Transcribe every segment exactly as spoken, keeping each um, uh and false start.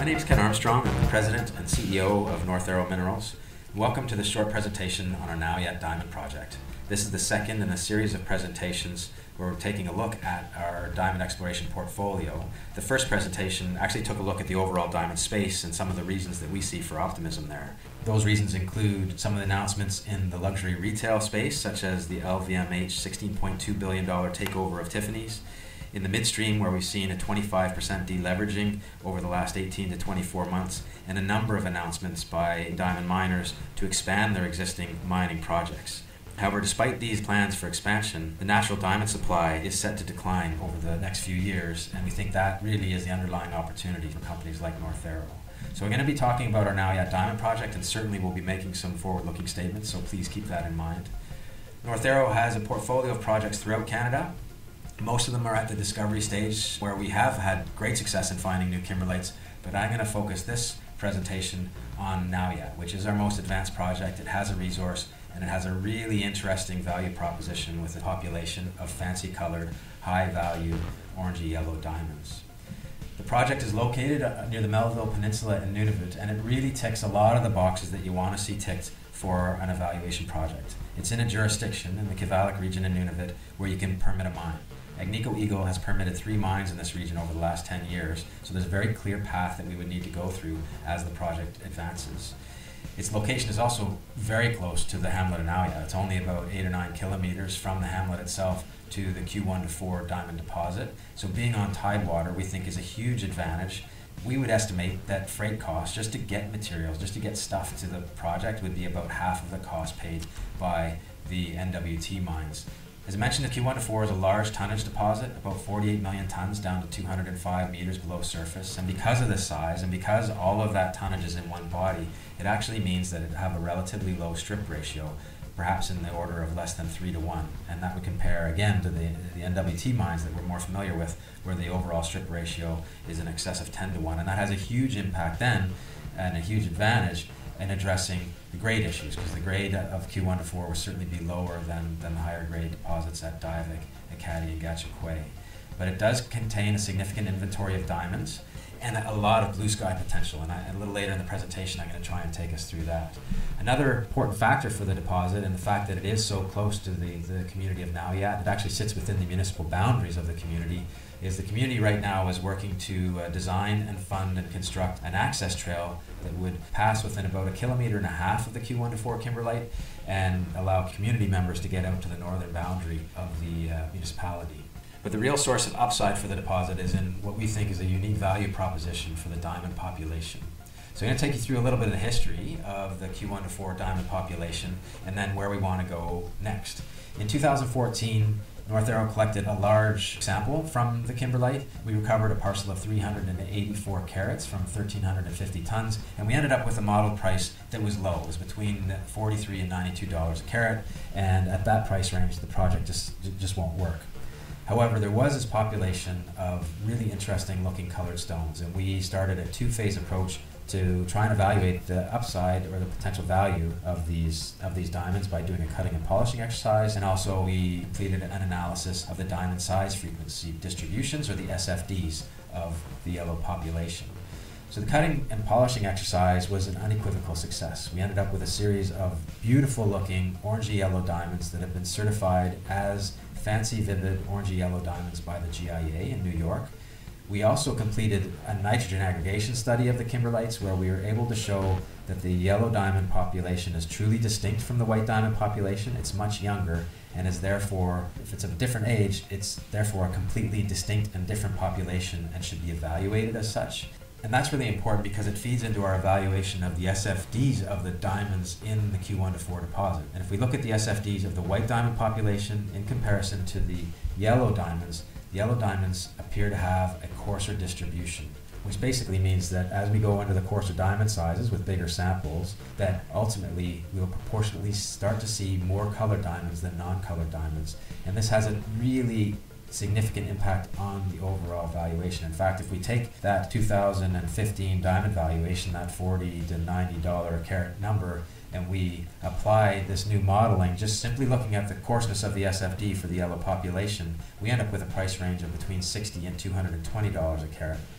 name is Ken Armstrong. I'm the President and C E O of North Arrow Minerals. Welcome to this short presentation on our Naujaat Diamond Project. This is the second in a series of presentations where we're taking a look at our diamond exploration portfolio. The first presentation actually took a look at the overall diamond space and some of the reasons that we see for optimism there. Those reasons include some of the announcements in the luxury retail space, such as the L V M H sixteen point two billion dollars takeover of Tiffany's. In the midstream, where we've seen a twenty-five percent deleveraging over the last eighteen to twenty-four months, and a number of announcements by diamond miners to expand their existing mining projects. However, despite these plans for expansion, the natural diamond supply is set to decline over the next few years, and we think that really is the underlying opportunity for companies like North Arrow. So we're going to be talking about our Naujaat Diamond Project, and certainly we'll be making some forward-looking statements, so please keep that in mind. North Arrow has a portfolio of projects throughout Canada. Most of them are at the discovery stage, where we have had great success in finding new kimberlites, but I'm going to focus this presentation on Naujaat, which is our most advanced project. It has a resource, and it has a really interesting value proposition with a population of fancy colored, high value, orangey-yellow diamonds. The project is located near the Melville Peninsula in Nunavut, and it really ticks a lot of the boxes that you want to see ticked for an evaluation project. It's in a jurisdiction in the Kivalliq region in Nunavut where you can permit a mine. Agnico Eagle has permitted three mines in this region over the last ten years, so there's a very clear path that we would need to go through as the project advances. Its location is also very close to the Hamlet of Naujaat. It's only about eight or nine kilometers from the hamlet itself to the Q one to four diamond deposit. So being on tidewater, we think, is a huge advantage. We would estimate that freight costs just to get materials, just to get stuff to the project, would be about half of the cost paid by the N W T mines. As I mentioned, the Q one to four is a large tonnage deposit, about forty-eight million tons down to two hundred five meters below surface. And because of this size, and because all of that tonnage is in one body, it actually means that it have a relatively low strip ratio, perhaps in the order of less than three to one. And that would compare again to the, the N W T mines that we're more familiar with, where the overall strip ratio is in excess of ten to one. And that has a huge impact then, and a huge advantage in addressing the grade issues, because the grade of Q one to four will certainly be lower than, than the higher grade deposits at Diavik, Ekati, and Gachagua. But it does contain a significant inventory of diamonds and a lot of blue sky potential, and I, a little later in the presentation I'm going to try and take us through that. Another important factor for the deposit, and the fact that it is so close to the, the community of Naujaat, it actually sits within the municipal boundaries of the community, is the community right now is working to uh, design and fund and construct an access trail that would pass within about a kilometer and a half of the Q one to four kimberlite and allow community members to get out to the northern boundary of the uh, municipality. But the real source of upside for the deposit is in what we think is a unique value proposition for the diamond population. So I'm going to take you through a little bit of the history of the Q one to four diamond population and then where we want to go next. In two thousand fourteen, North Arrow collected a large sample from the kimberlite. We recovered a parcel of three hundred eighty-four carats from one thousand three hundred fifty tons, and we ended up with a model price that was low. It was between forty-three and ninety-two dollars a carat, and at that price range, the project just, just won't work. However, there was this population of really interesting looking colored stones, and we started a two-phase approach to try and evaluate the upside or the potential value of these of these diamonds by doing a cutting and polishing exercise, and also we completed an analysis of the diamond size frequency distributions, or the S F Ds, of the yellow population. So the cutting and polishing exercise was an unequivocal success. We ended up with a series of beautiful looking orangey-yellow diamonds that have been certified as fancy vivid orangey-yellow diamonds by the G I A in New York. We also completed a nitrogen aggregation study of the kimberlites, where we were able to show that the yellow diamond population is truly distinct from the white diamond population. It's much younger and is therefore, if it's of a different age, it's therefore a completely distinct and different population and should be evaluated as such. And that's really important because it feeds into our evaluation of the S F Ds of the diamonds in the Q one to four deposit. And if we look at the S F Ds of the white diamond population in comparison to the yellow diamonds, the yellow diamonds appear to have a coarser distribution, which basically means that as we go into the coarser diamond sizes with bigger samples, that ultimately we will proportionately start to see more colored diamonds than non-colored diamonds. And this has a really significant impact on the overall valuation. In fact, if we take that two thousand fifteen diamond valuation, that forty to ninety dollars a carat number, and we apply this new modeling, just simply looking at the coarseness of the S F D for the yellow population, we end up with a price range of between sixty and two hundred twenty dollars a carat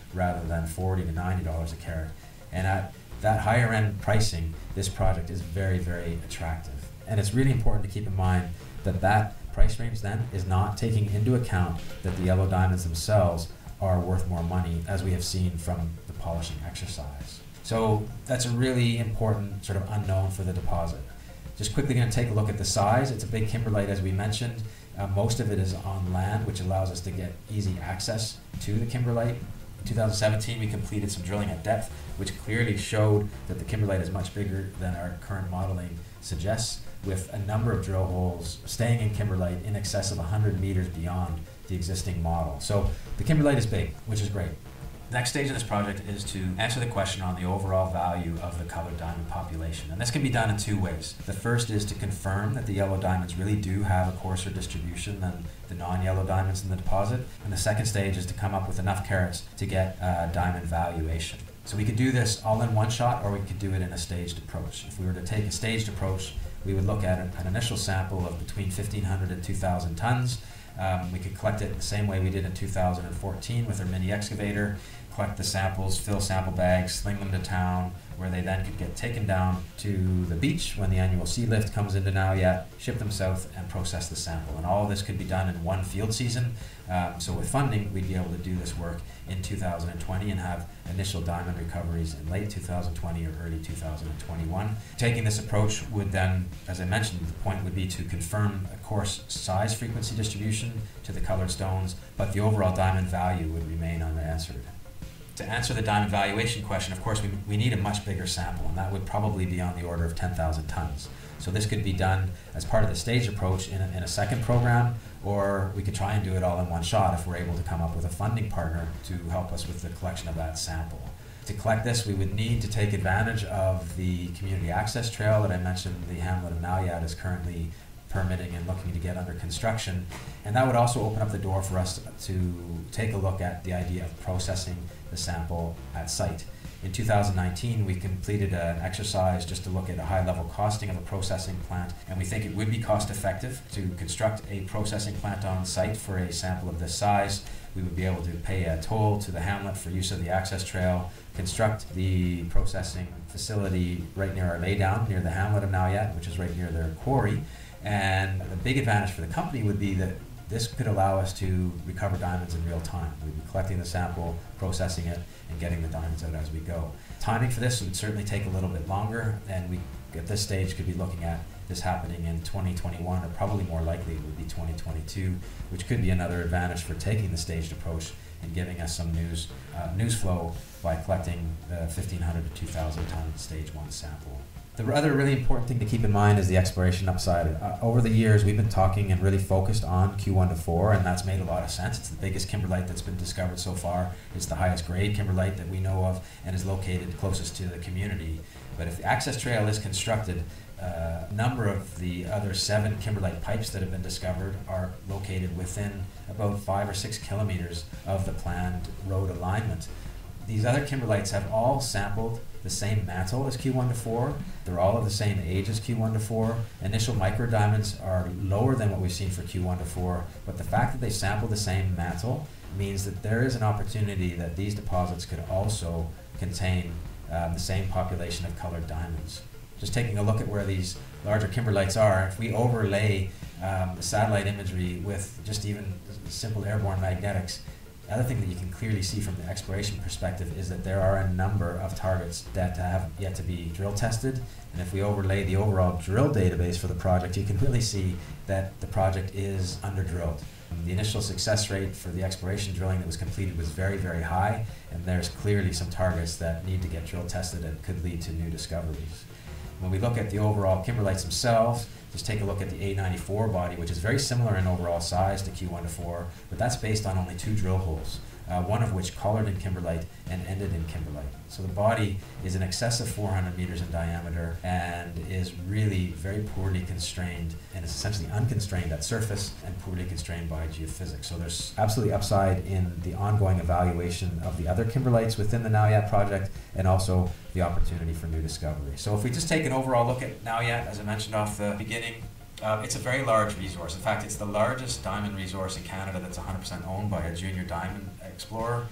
rather than forty to ninety dollars a carat. And at that higher end pricing, this project is very, very attractive. And it's really important to keep in mind that that price range then is not taking into account that the yellow diamonds themselves are worth more money, as we have seen from the polishing exercise. So that's a really important sort of unknown for the deposit. Just quickly going to take a look at the size. It's a big kimberlite, as we mentioned. Uh, most of it is on land, which allows us to get easy access to the kimberlite. In two thousand seventeen, we completed some drilling at depth, which clearly showed that the kimberlite is much bigger than our current modeling suggests, with a number of drill holes staying in kimberlite in excess of one hundred meters beyond the existing model. So the kimberlite is big, which is great. The next stage of this project is to answer the question on the overall value of the colored diamond population. And this can be done in two ways. The first is to confirm that the yellow diamonds really do have a coarser distribution than the non-yellow diamonds in the deposit. And the second stage is to come up with enough carats to get a diamond valuation. So we could do this all in one shot, or we could do it in a staged approach. If we were to take a staged approach, we would look at an initial sample of between fifteen hundred and two thousand tons. Um, we could collect it the same way we did in two thousand fourteen with our mini excavator, collect the samples, fill sample bags, sling them to town, where they then could get taken down to the beach when the annual sea lift comes into Naujaat, ship them south, and process the sample. And all of this could be done in one field season. Um, so with funding, we'd be able to do this work in two thousand twenty and have initial diamond recoveries in late two thousand twenty or early two thousand twenty-one. Taking this approach would then, as I mentioned, the point would be to confirm a coarse size frequency distribution to the colored stones, but the overall diamond value would remain unanswered. To answer the diamond valuation question, of course, we, we need a much bigger sample, and that would probably be on the order of ten thousand tons. So this could be done as part of the staged approach in a, in a second program, or we could try and do it all in one shot if we're able to come up with a funding partner to help us with the collection of that sample. To collect this, we would need to take advantage of the community access trail that I mentioned the Hamlet of Naujaat is currently permitting and looking to get under construction. And that would also open up the door for us to take a look at the idea of processing the sample at site. In two thousand nineteen, we completed an exercise just to look at a high-level costing of a processing plant, and we think it would be cost-effective to construct a processing plant on site for a sample of this size. We would be able to pay a toll to the hamlet for use of the access trail, construct the processing facility right near our laydown, near the Hamlet of Naujaat, which is right near their quarry. And the big advantage for the company would be that this could allow us to recover diamonds in real time. We'd be collecting the sample, processing it, and getting the diamonds out as we go. Timing for this would certainly take a little bit longer, and we, at this stage, could be looking at this happening in twenty twenty-one, or probably more likely it would be twenty twenty-two, which could be another advantage for taking the staged approach and giving us some news, uh, news flow by collecting the fifteen hundred to two thousand ton stage one sample. The other really important thing to keep in mind is the exploration upside. Uh, over the years, we've been talking and really focused on Q one to four, and that's made a lot of sense. It's the biggest kimberlite that's been discovered so far. It's the highest grade kimberlite that we know of and is located closest to the community. But if the access trail is constructed, uh, a number of the other seven kimberlite pipes that have been discovered are located within about five or six kilometers of the planned road alignment. These other kimberlites have all sampled the same mantle as Q one to four. They're all of the same age as Q one to four. Initial microdiamonds are lower than what we've seen for Q one to four, but the fact that they sample the same mantle means that there is an opportunity that these deposits could also contain um, the same population of colored diamonds. Just taking a look at where these larger kimberlites are, if we overlay um, the satellite imagery with just even simple airborne magnetics, the other thing that you can clearly see from the exploration perspective is that there are a number of targets that have yet to be drill tested. And if we overlay the overall drill database for the project, you can really see that the project is under-drilled. The initial success rate for the exploration drilling that was completed was very, very high, and there's clearly some targets that need to get drill tested and could lead to new discoveries. When we look at the overall kimberlites themselves, just take a look at the A ninety-four body, which is very similar in overall size to Q one to four, but that's based on only two drill holes, uh, one of which colored in kimberlite and ended in kimberlite. So the body is in excess of four hundred meters in diameter and is really very poorly constrained and is essentially unconstrained at surface and poorly constrained by geophysics. So there's absolutely upside in the ongoing evaluation of the other kimberlites within the Naujaat project and also the opportunity for new discovery. So if we just take an overall look at Naujaat, as I mentioned off the beginning, uh, it's a very large resource. In fact, it's the largest diamond resource in Canada that's one hundred percent owned by a junior diamond explorer.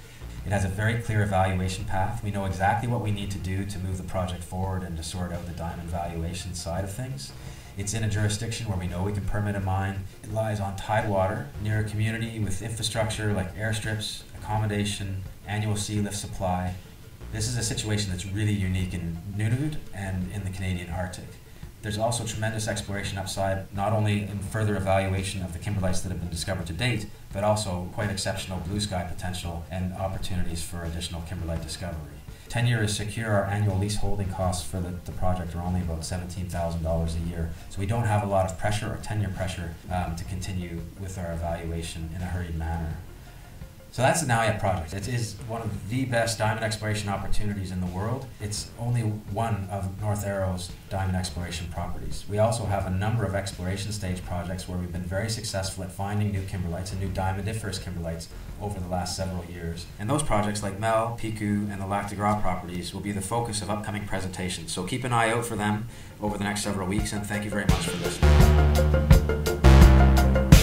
It has a very clear evaluation path. We know exactly what we need to do to move the project forward and to sort out the diamond valuation side of things. It's in a jurisdiction where we know we can permit a mine. It lies on tidewater near a community with infrastructure like airstrips, accommodation, annual sea lift supply. This is a situation that's really unique in Nunavut and in the Canadian Arctic. There's also tremendous exploration upside, not only in further evaluation of the kimberlites that have been discovered to date, but also quite exceptional blue sky potential and opportunities for additional kimberlite discovery. Tenure is secure. Our annual lease holding costs for the, the project are only about seventeen thousand dollars a year. So we don't have a lot of pressure or tenure pressure um, to continue with our evaluation in a hurried manner. So that's the Naujaat project. It is one of the best diamond exploration opportunities in the world. It's only one of North Arrow's diamond exploration properties. We also have a number of exploration stage projects where we've been very successful at finding new kimberlites and new diamondiferous kimberlites over the last several years. And those projects like Mel, Piku, and the Lac de Gras properties will be the focus of upcoming presentations. So keep an eye out for them over the next several weeks, and thank you very much for listening.